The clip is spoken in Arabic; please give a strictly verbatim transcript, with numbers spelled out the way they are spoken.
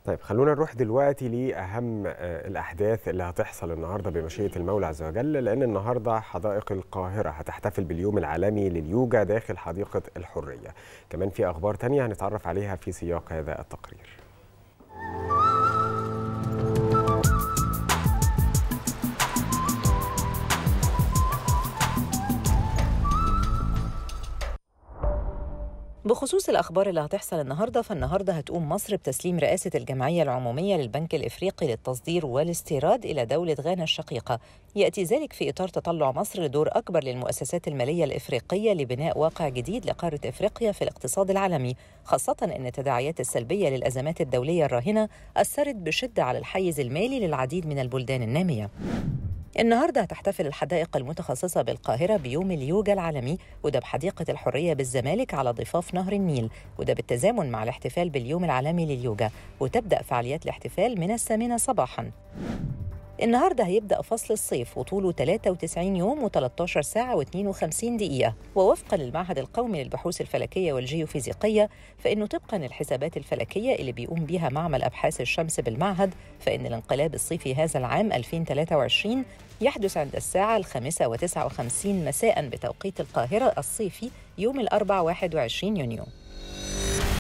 طيب خلونا نروح دلوقتي لأهم آه، الأحداث اللي هتحصل النهاردة بمشيئة المولى عز وجل، لأن النهاردة حدائق القاهرة هتحتفل باليوم العالمي لليوجا داخل حديقة الحرية. كمان في أخبار تانية هنتعرف عليها في سياق هذا التقرير. بخصوص الأخبار اللي هتحصل النهاردة، فالنهاردة هتقوم مصر بتسليم رئاسة الجمعية العمومية للبنك الإفريقي للتصدير والاستيراد إلى دولة غانا الشقيقة. يأتي ذلك في إطار تطلع مصر لدور أكبر للمؤسسات المالية الإفريقية لبناء واقع جديد لقارة إفريقيا في الاقتصاد العالمي، خاصة أن التداعيات السلبية للأزمات الدولية الراهنة أثرت بشدة على الحيز المالي للعديد من البلدان النامية. النهارده هتحتفل الحدائق المتخصصة بالقاهرة بيوم اليوجا العالمي، وده بحديقة الحرية بالزمالك على ضفاف نهر النيل، وده بالتزامن مع الاحتفال باليوم العالمي لليوجا. وتبدأ فعاليات الاحتفال من الثامنة صباحاً. النهارده هيبدأ فصل الصيف وطوله ثلاثة وتسعين يوم و13 ساعة واثنين وخمسين دقيقة، ووفقا للمعهد القومي للبحوث الفلكية والجيوفيزيقية، فإنه طبقا للحسابات الفلكية اللي بيقوم بها معمل أبحاث الشمس بالمعهد، فإن الانقلاب الصيفي هذا العام ألفين وثلاثة وعشرين يحدث عند الساعة الخامسة وتسعة وخمسين مساء بتوقيت القاهرة الصيفي يوم الأربعاء واحد وعشرين يونيو.